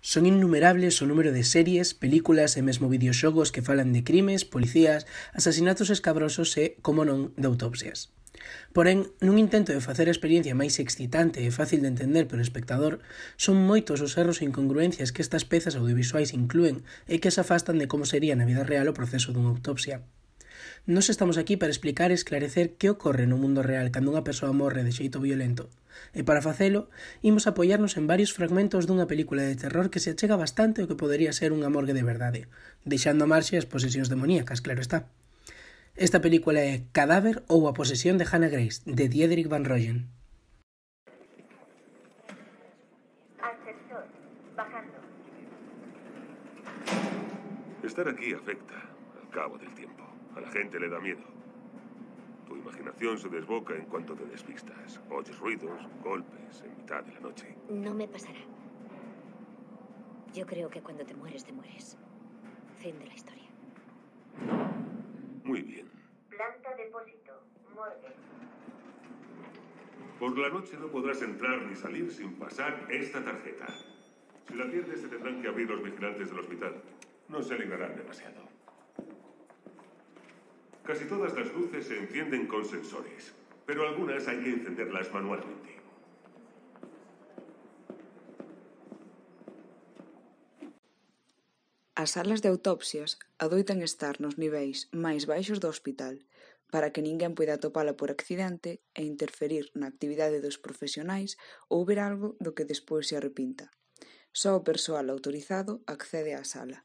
Son innumerables o número de series, películas e mesmo videoxogos que falan de crimes, policías, asasinatos escabrosos e, como non, de autopsias. Porén, nun intento de facer a experiencia máis excitante e fácil de entender polo espectador, son moitos os erros e incongruencias que estas pezas audiovisuais inclúen e que se afastan de como sería na vida real o proceso dunha autopsia. Nos estamos aquí para explicar e esclarecer que ocorre no mundo real cando unha persoa morre de xeito violento. E para facelo, imos apoiarnos en varios fragmentos dunha película de terror que se achega bastante ao que podería ser unha morgue de verdade, deixando a marxe as posesións demoníacas, claro está. Esta película é Cadáver ou A posesión de Hannah Grace, de Diederik Van Rooyen. Ascensor, bajando. Estar aquí afecta al cabo del tiempo. A la gente le da miedo. Tu imaginación se desboca en cuanto te despistas. Oyes ruidos, golpes en mitad de la noche. No me pasará. Yo creo que cuando te mueres, te mueres. Fin de la historia. Muy bien. Planta depósito, morgue. Por la noche no podrás entrar ni salir sin pasar esta tarjeta. Si la pierdes, te tendrán que abrir los vigilantes del hospital. No se alegrarán demasiado. Casi todas las luces se encienden con sensores, pero algunas hay que encenderlas manualmente. As salas de autopsias adoitan estar nos niveis máis baixos do hospital para que ninguén poida atopala por accidente e interferir na actividade dos profesionais ou ver algo do que despois se arrepinta. Só o persoal autorizado accede á sala.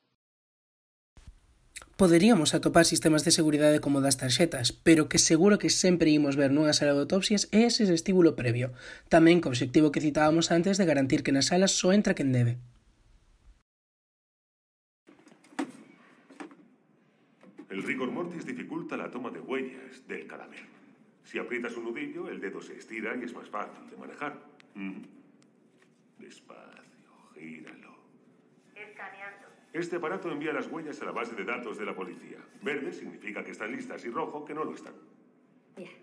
Poderíamos atopar sistemas de seguridade como das tarxetas, pero que seguro que sempre imos ver nunha sala de autopsias é ese vestíbulo previo, tamén co obxectivo que citábamos antes de garantir que nas salas só entra quen debe. El rigor mortis dificulta la toma de huellas del cadáver. Si aprietas un nudillo, el dedo se estira y es más fácil de manejar. Despacio, gíralo. Escaneando. Este aparato envía las huellas a la base de datos de la policía. Verde significa que están listas y rojo que no lo están. Bien.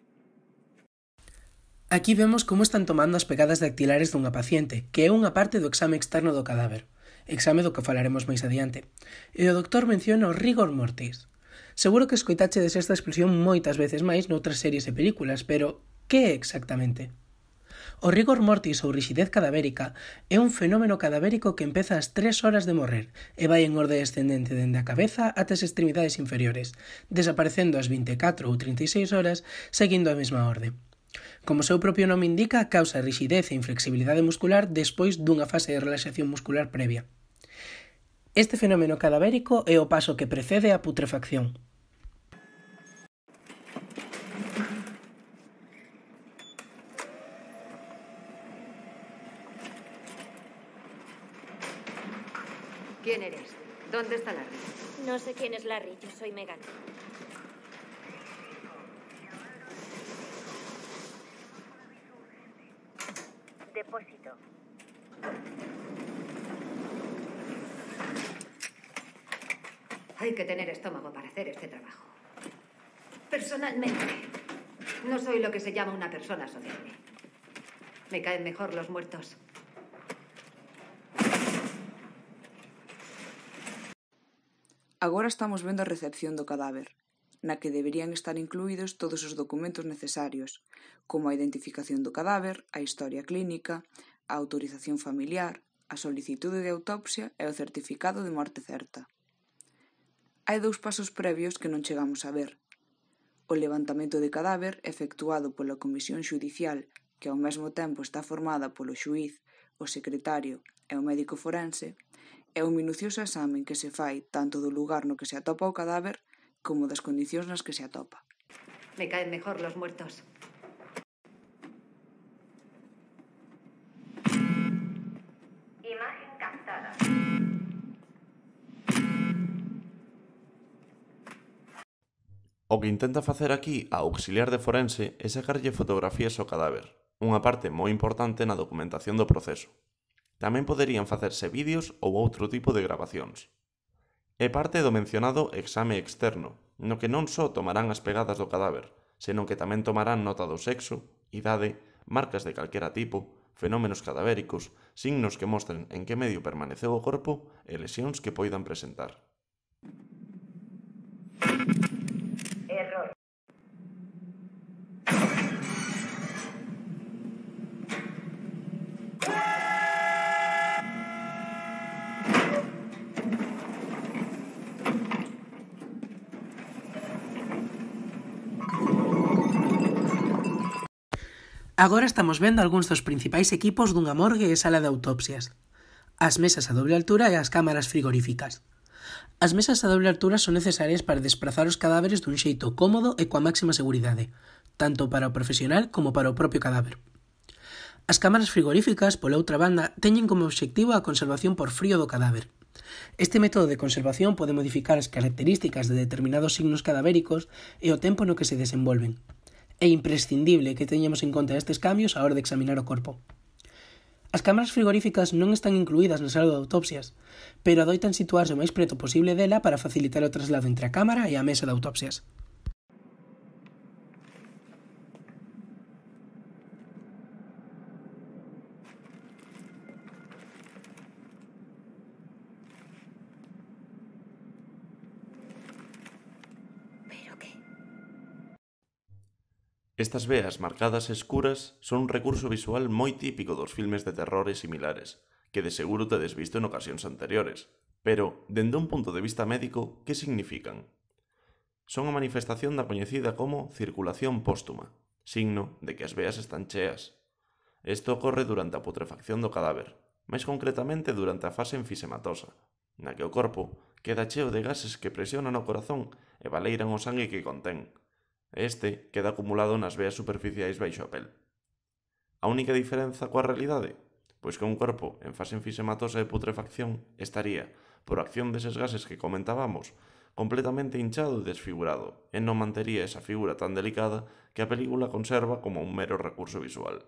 Aquí vemos como están tomando as pegadas dactilares dunha paciente, que é unha parte do exame externo do cadáver, exame do que falaremos máis adiante. E o doutor menciona o rigor mortis. Seguro que escoitachedes esta expresión moitas veces máis noutras series e películas, pero que é exactamente? O rigor mortis ou rixidez cadavérica é un fenómeno cadavérico que empeza ás 3 horas de morrer e vai en orde descendente dende a cabeza ata as extremidades inferiores, desaparecendo ás 24 ou 36 horas seguindo a mesma orde. Como o seu propio nome indica, causa rixidez e inflexibilidade muscular despois dunha fase de relaxación muscular previa. Este fenómeno cadavérico é o paso que precede a putrefacción. ¿Quién eres? ¿Dónde está Larry? No sé quién es Larry, yo soy Megan. Depósito. Hay que tener estómago para hacer este trabajo. Personalmente, no soy lo que se llama una persona sociable. Me caen mejor los muertos. Agora estamos vendo a recepción do cadáver, na que deberían estar incluídos todos os documentos necesarios, como a identificación do cadáver, a historia clínica, a autorización familiar, a solicitude de autopsia e o certificado de morte certa. Hai dous pasos previos que non chegamos a ver. O levantamento de cadáver efectuado pola Comisión Xudicial, que ao mesmo tempo está formada polo xuíz, o secretario e o médico forense, é un minucioso exame que se fai tanto do lugar no que se atopa o cadáver como das condicións nas que se atopa. Me caen mejor los muertos. Imagen captada. O que intenta facer aquí a auxiliar de forense é sacarlle fotografías ao cadáver, unha parte moi importante na documentación do proceso. Tamén poderían facerse vídeos ou outro tipo de grabacións. É parte do mencionado exame externo, no que non só tomarán as pegadas do cadáver, senón que tamén tomarán nota do sexo, idade, marcas de calquera tipo, fenómenos cadavéricos, signos que mostren en que medio permaneceu o corpo e lesións que poidan presentar. Error. Agora estamos vendo algúns dos principais equipos dunha morgue e sala de autopsias. As mesas a doble altura e as cámaras frigoríficas. As mesas a doble altura son necesarias para desprazar os cadáveres dun xeito cómodo e coa máxima seguridade, tanto para o profesional como para o propio cadáver. As cámaras frigoríficas, pola outra banda, teñen como obxectivo a conservación por frío do cadáver. Este método de conservación pode modificar as características de determinados signos cadavéricos e o tempo no que se desenvolven. É imprescindible que teñamos en conta estes cambios á hora de examinar o corpo. As cámaras frigoríficas non están incluídas na sala de autopsias, pero adoitan situarse o máis preto posible dela para facilitar o traslado entre a cámara e a mesa de autopsias. ¿Pero qué? Estas veas marcadas e escuras son un recurso visual moi típico dos filmes de terror e similares, que de seguro tedes visto en ocasións anteriores. Pero, dende un punto de vista médico, que significan? Son a manifestación da coñecida como circulación póstuma, signo de que as veas están cheas. Isto ocorre durante a putrefacción do cadáver, máis concretamente durante a fase enfisematosa, na que o corpo queda cheo de gases que presionan o corazón e baleiran o sangue que contén. Este queda acumulado nas veas superficiais baixo a pel. A única diferenza coa realidade? Pois que un corpo en fase enfisematosa de putrefacción estaría, por acción deses gases que comentábamos, completamente hinchado e desfigurado, e non mantería esa figura tan delicada que a película conserva como un mero recurso visual.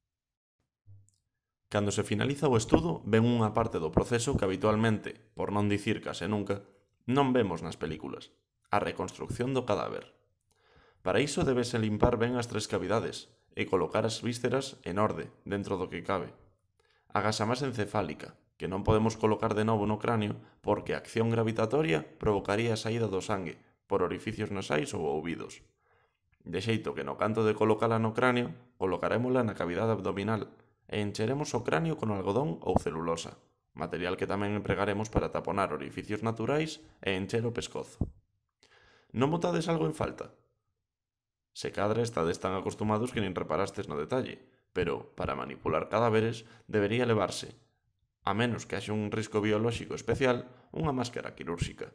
Cando se finaliza o estudo, ven unha parte do proceso que habitualmente, por non dicir case nunca, non vemos nas películas: a reconstrucción do cadáver. Para iso debese limpar ben as 3 cavidades e colocar as vísceras en orde, dentro do que cabe. A gasamasa encefálica, que non podemos colocar de novo no cráneo porque a acción gravitatoria provocaría a saída do sangue por orificios nasais ou ouvidos. De xeito que no canto de colocala no cráneo, colocarémola na cavidade abdominal e encheremos o cráneo con algodón ou celulosa, material que tamén empregaremos para taponar orificios naturais e encher o pescozo. Non botades algo en falta? Se cadra estades tan acostumados que nin reparastes no detalle, pero para manipular cadáveres debería levarse, a menos que haxe un risco biolóxico especial, unha máscara quirúrxica.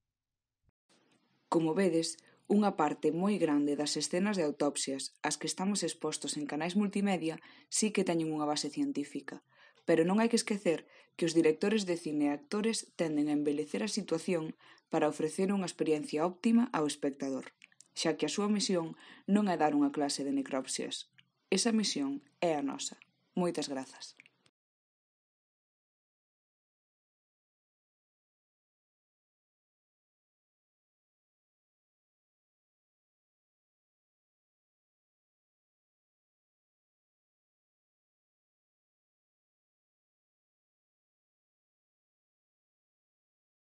Como vedes, unha parte moi grande das escenas de autopsias ás que estamos expostos en canais multimedia sí que teñen unha base científica, pero non hai que esquecer que os directores de cine e actores tenden a embelecer a situación para ofrecer unha experiencia óptima ao espectador, xa que a súa misión non é dar unha clase de necropsias. Esa misión é a nosa. Moitas grazas.